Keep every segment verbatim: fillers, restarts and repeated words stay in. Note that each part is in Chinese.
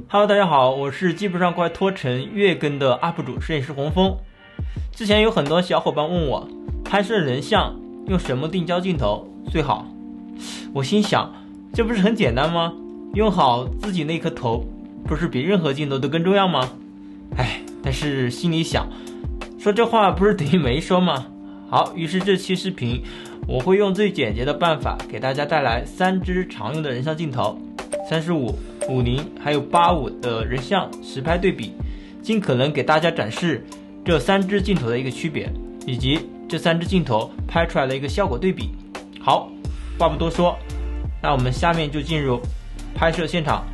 Hello， 大家好，我是基本上快拖成月更的 U P 主摄影师洪峰。之前有很多小伙伴问我，拍摄人像用什么定焦镜头最好？我心想，这不是很简单吗？用好自己那颗头，不是比任何镜头都更重要吗？哎，但是心里想，说这话不是等于没说吗？好，于是这期视频我会用最简洁的办法给大家带来三支常用的人像镜头，三十五、五零还有八五的人像实拍对比，尽可能给大家展示这三支镜头的一个区别，以及这三支镜头拍出来的一个效果对比。好，话不多说，那我们下面就进入拍摄现场。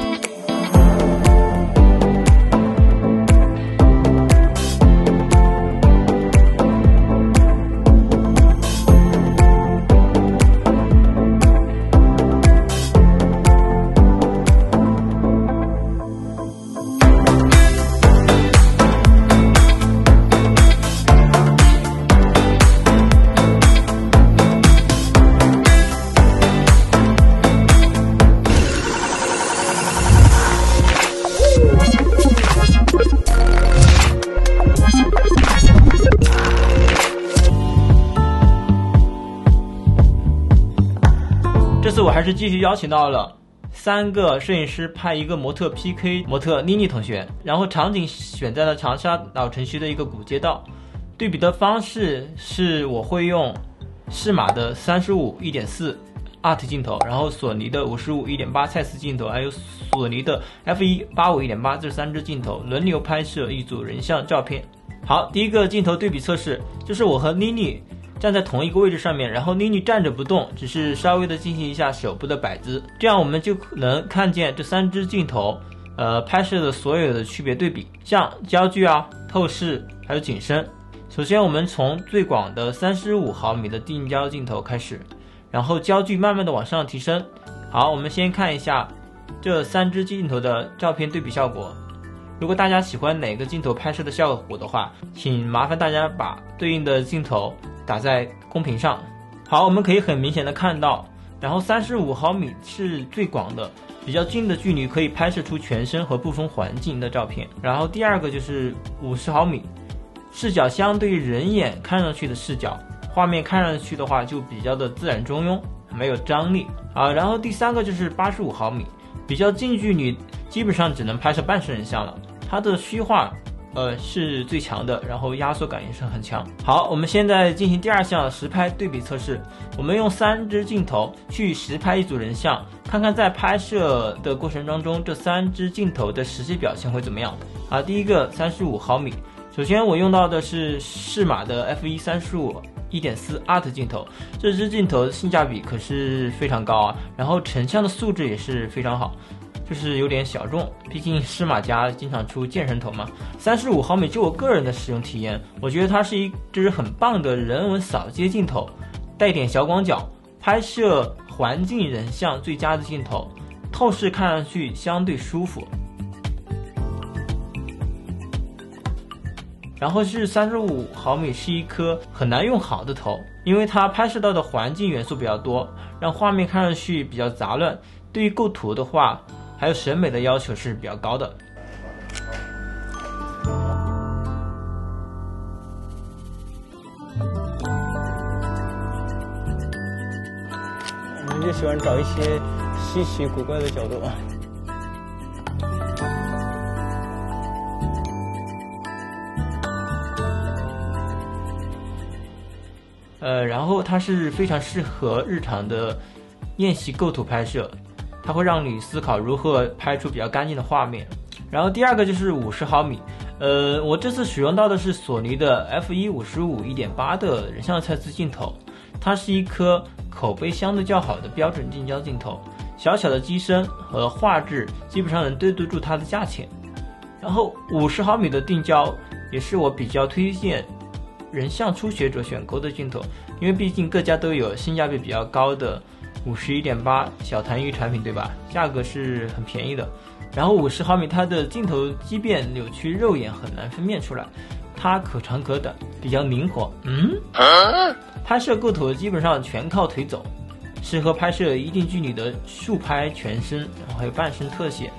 这次我还是继续邀请到了三个摄影师拍一个模特 P K 模特妮妮同学，然后场景选在了长沙老城区的一个古街道。对比的方式是我会用适马的 三十五 一点四 A R T 镜头，然后索尼的 五十五 一点八 蔡司镜头，还有索尼的 F 一 八五 一点八 这三支镜头轮流拍摄一组人像照片。好，第一个镜头对比测试就是我和妮妮站在同一个位置上面，然后妮妮站着不动，只是稍微的进行一下手部的摆姿，这样我们就能看见这三支镜头呃拍摄的所有的区别对比，像焦距啊、透视还有景深。首先我们从最广的三十五毫米的定焦镜头开始，然后焦距慢慢的往上提升。好，我们先看一下这三支镜头的照片对比效果。如果大家喜欢哪个镜头拍摄的效果的话，请麻烦大家把对应的镜头打在公屏上。好，我们可以很明显的看到，然后三十五毫米是最广的，比较近的距离可以拍摄出全身和部分环境的照片。然后第二个就是五十毫米，视角相对于人眼看上去的视角，画面看上去的话就比较的自然中庸，没有张力啊。然后第三个就是八十五毫米，比较近距离基本上只能拍摄半身人像了，它的虚化呃，是最强的，然后压缩感也是很强。好，我们现在进行第二项实拍对比测试。我们用三支镜头去实拍一组人像，看看在拍摄的过程当中，这三支镜头的实际表现会怎么样。啊，第一个三十五毫米，首先我用到的是适马的 F 一 三十五 一点四 A R T 镜头，这支镜头性价比可是非常高啊，然后成像的素质也是非常好。就是有点小众，毕竟适马家经常出健身头嘛。三十五毫米就我个人的使用体验，我觉得它是一支很棒的人文扫街镜头，带点小广角，拍摄环境人像最佳的镜头，透视看上去相对舒服。然后是三十五毫米是一颗很难用好的头，因为它拍摄到的环境元素比较多，让画面看上去比较杂乱，对于构图的话还有审美的要求是比较高的。我们就喜欢找一些稀奇古怪的角度。呃，然后它是非常适合日常的练习构图拍摄，它会让你思考如何拍出比较干净的画面。然后第二个就是五十毫米，呃，我这次使用到的是索尼的 F 一 五十五 一点八 的人像蔡司镜头，它是一颗口碑相对较好的标准定焦镜头，小小的机身和画质基本上能对得住它的价钱。然后五十毫米的定焦也是我比较推荐人像初学者选购的镜头，因为毕竟各家都有性价比比较高的 五十一点八 小弹域产品，对吧？价格是很便宜的。然后五十毫米它的镜头畸变扭曲，肉眼很难分辨出来，它可长可短，比较灵活。嗯，拍摄构图基本上全靠腿走，适合拍摄一定距离的竖拍全身，然后还有半身特写。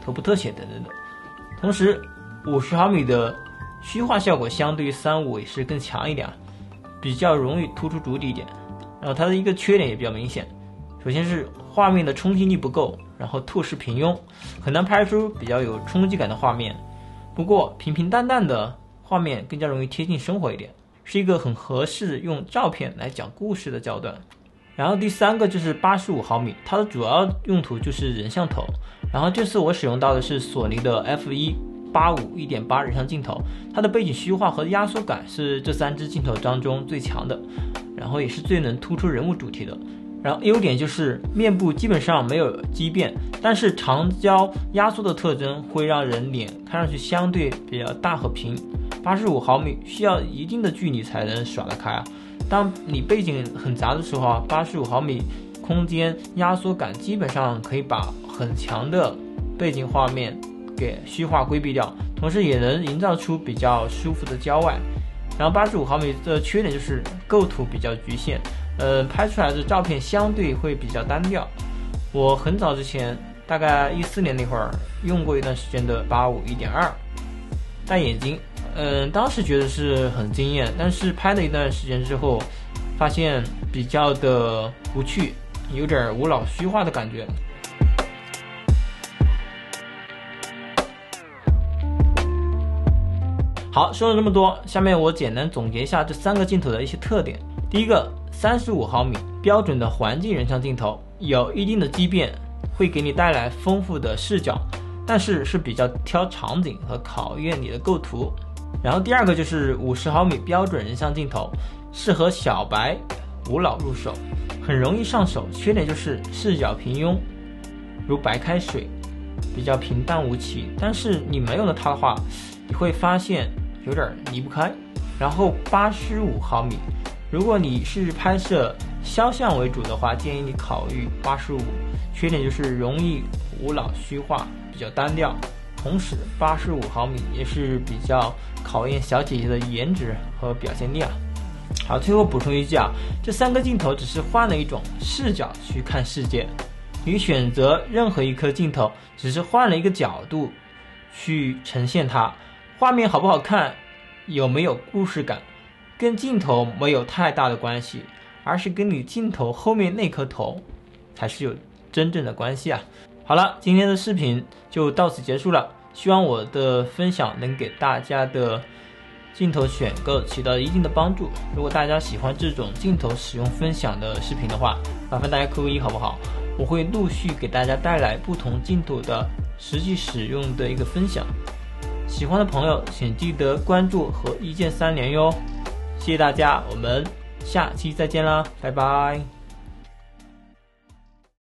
头部特写等等的。同时五十毫米的虚化效果相对于三五也是更强一点，比较容易突出主体一点。然后它的一个缺点也比较明显，首先是画面的冲击力不够，然后透视平庸，很难拍出比较有冲击感的画面。不过平平淡淡的画面更加容易贴近生活一点，是一个很合适用照片来讲故事的焦段。然后第三个就是八十五毫米，它的主要用途就是人像头。然后这次我使用到的是索尼的 F 一八五 一点八 人像镜头，它的背景虚化和压缩感是这三支镜头当中最强的，然后也是最能突出人物主题的。然后优点就是面部基本上没有畸变，但是长焦压缩的特征会让人脸看上去相对比较大和平。八十五毫米需要一定的距离才能耍得开啊。当你背景很杂的时候啊，八十五毫米空间压缩感基本上可以把很强的背景画面给虚化规避掉，同时也能营造出比较舒服的郊外。然后八十五毫米的缺点就是构图比较局限，呃，拍出来的照片相对会比较单调。我很早之前，大概一四年那会儿用过一段时间的八五 一点二 戴眼镜，嗯，当时觉得是很惊艳，但是拍了一段时间之后，发现比较的无趣，有点无脑虚化的感觉。好，说了这么多，下面我简单总结一下这三个镜头的一些特点。第一个，三十五毫米标准的环境人像镜头，有一定的畸变，会给你带来丰富的视角，但是是比较挑场景和考验你的构图。然后第二个就是五十毫米标准人像镜头，适合小白无脑入手，很容易上手，缺点就是视角平庸，如白开水，比较平淡无奇。但是你没有了它的话，你会发现有点离不开。然后八十五毫米，如果你是拍摄肖像为主的话，建议你考虑八十五，缺点就是容易无脑虚化，比较单调。同时八十五毫米也是比较考验小姐姐的颜值和表现力啊。好，最后补充一句啊，这三个镜头只是换了一种视角去看世界，你选择任何一颗镜头只是换了一个角度去呈现它，画面好不好看，有没有故事感，跟镜头没有太大的关系，而是跟你镜头后面那颗头才是有真正的关系啊。好了，今天的视频就到此结束了，希望我的分享能给大家的镜头选购起到一定的帮助。如果大家喜欢这种镜头使用分享的视频的话，麻烦大家扣个一好不好？我会陆续给大家带来不同镜头的实际使用的一个分享。喜欢的朋友请记得关注和一键三连哟，谢谢大家，我们下期再见啦，拜拜。